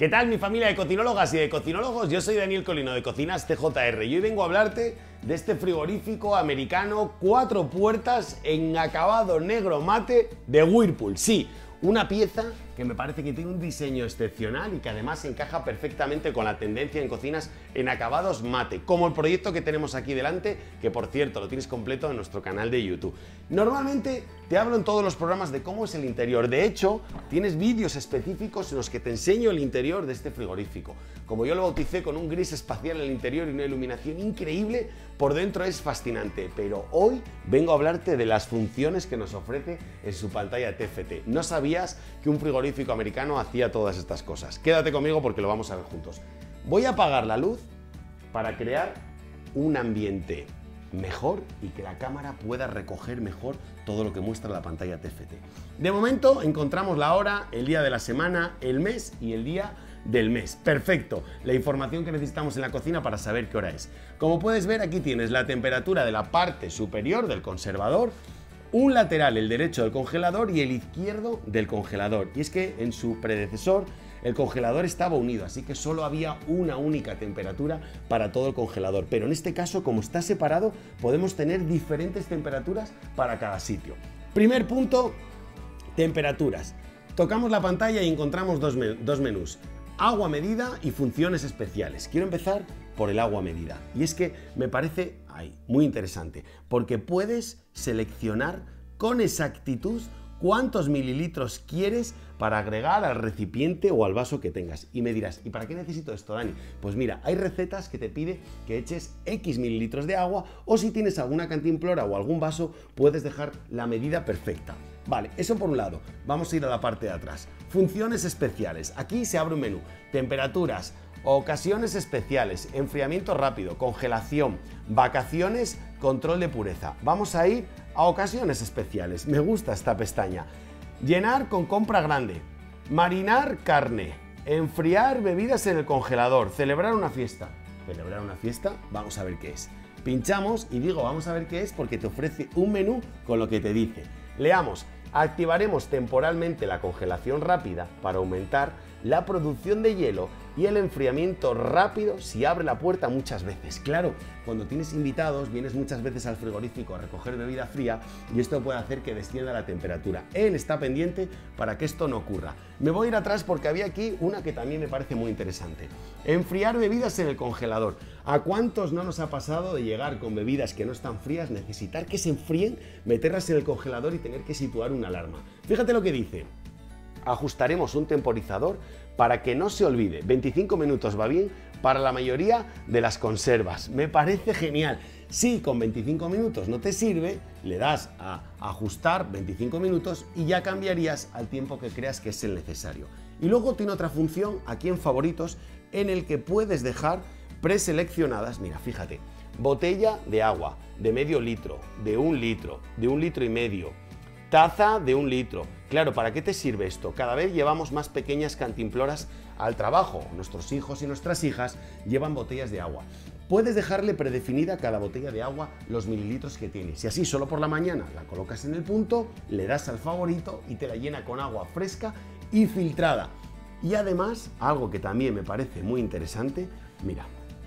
¿Qué tal, mi familia de cocinólogas y de cocinólogos? Yo soy Daniel Colino de Cocinas TJR y hoy vengo a hablarte de este frigorífico americano 4 puertas en acabado negro mate de Whirlpool. Sí, una pieza que me parece que tiene un diseño excepcional y que además encaja perfectamente con la tendencia en cocinas en acabados mate, como el proyecto que tenemos aquí delante, que por cierto lo tienes completo en nuestro canal de YouTube. Normalmente te hablo en todos los programas de cómo es el interior, de hecho tienes vídeos específicos en los que te enseño el interior de este frigorífico. Como yo lo bauticé con un gris espacial en el interior y una iluminación increíble, por dentro es fascinante, pero hoy vengo a hablarte de las funciones que nos ofrece en su pantalla TFT. No sabías que un frigorífico americano hacía todas estas cosas. Quédate conmigo porque lo vamos a ver juntos. Voy a apagar la luz para crear un ambiente mejor y que la cámara pueda recoger mejor todo lo que muestra la pantalla TFT. De momento encontramos la hora, el día de la semana, el mes y el día del mes. Perfecto, la información que necesitamos en la cocina para saber qué hora es. Como puedes ver, aquí tienes la temperatura de la parte superior del conservador, un lateral, el derecho del congelador, y el izquierdo del congelador. Y es que en su predecesor el congelador estaba unido, así que solo había una única temperatura para todo el congelador. Pero en este caso, como está separado, podemos tener diferentes temperaturas para cada sitio. Primer punto, temperaturas. Tocamos la pantalla y encontramos dos menús. Agua medida y funciones especiales. Quiero empezar por el agua medida. Y es que me parece muy interesante, porque puedes seleccionar con exactitud cuántos mililitros quieres para agregar al recipiente o al vaso que tengas. Y me dirás, ¿y para qué necesito esto, Dani? Pues mira, hay recetas que te pide que eches X mililitros de agua, o si tienes alguna cantimplora o algún vaso, puedes dejar la medida perfecta. Vale, eso por un lado. Vamos a ir a la parte de atrás. Funciones especiales. Aquí se abre un menú. Temperaturas, ocasiones especiales, enfriamiento rápido, congelación, vacaciones, control de pureza. Vamos a ir a ocasiones especiales. Me gusta esta pestaña. Llenar con compra grande, marinar carne, enfriar bebidas en el congelador, celebrar una fiesta. ¿Celebrar una fiesta? Vamos a ver qué es. Pinchamos y digo vamos a ver qué es porque te ofrece un menú con lo que te dice. Leamos. Activaremos temporalmente la congelación rápida para aumentar la producción de hielo y el enfriamiento rápido si abre la puerta muchas veces. Claro, cuando tienes invitados, vienes muchas veces al frigorífico a recoger bebida fría y esto puede hacer que descienda la temperatura. Él está pendiente para que esto no ocurra. Me voy a ir atrás porque había aquí una que también me parece muy interesante. Enfriar bebidas en el congelador. ¿A cuántos no nos ha pasado de llegar con bebidas que no están frías, necesitar que se enfríen, meterlas en el congelador y tener que situar una alarma? Fíjate lo que dice. Ajustaremos un temporizador para que no se olvide. 25 minutos va bien para la mayoría de las conservas. Me parece genial. Si con 25 minutos no te sirve, le das a ajustar 25 minutos y ya cambiarías al tiempo que creas que es el necesario. Y luego tiene otra función aquí en favoritos en el que puedes dejar preseleccionadas, mira, fíjate, botella de agua de medio litro, de 1 litro, de 1,5 litros, taza de 1 litro. Claro, ¿para qué te sirve esto? Cada vez llevamos más pequeñas cantimploras al trabajo. Nuestros hijos y nuestras hijas llevan botellas de agua. Puedes dejarle predefinida a cada botella de agua los mililitros que tienes. Y así solo por la mañana la colocas en el punto, le das al favorito y te la llena con agua fresca y filtrada. Y además, algo que también me parece muy interesante, mira,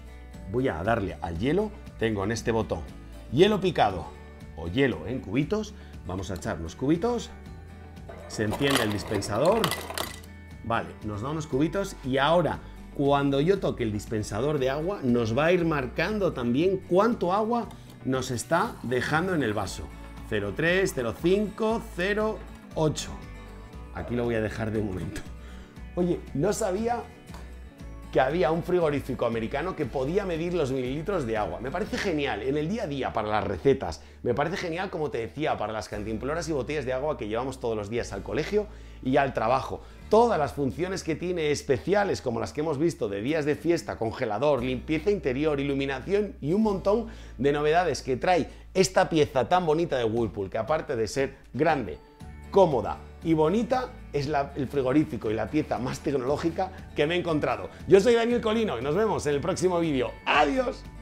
voy a darle al hielo. Tengo en este botón hielo picado o hielo en cubitos. Vamos a echar los cubitos, se enciende el dispensador, vale, nos da unos cubitos y ahora cuando yo toque el dispensador de agua nos va a ir marcando también cuánto agua nos está dejando en el vaso. 0,3, 0,5, 0,8. Aquí lo voy a dejar de momento. Oye, no sabía que había un frigorífico americano que podía medir los mililitros de agua. Me parece genial en el día a día para las recetas. Me parece genial, como te decía, para las cantimploras y botellas de agua que llevamos todos los días al colegio y al trabajo. Todas las funciones que tiene especiales, como las que hemos visto de días de fiesta, congelador, limpieza interior, iluminación y un montón de novedades que trae esta pieza tan bonita de Whirlpool, que aparte de ser grande, cómoda y bonita, es el frigorífico y la pieza más tecnológica que me he encontrado. Yo soy Daniel Colino y nos vemos en el próximo vídeo. ¡Adiós!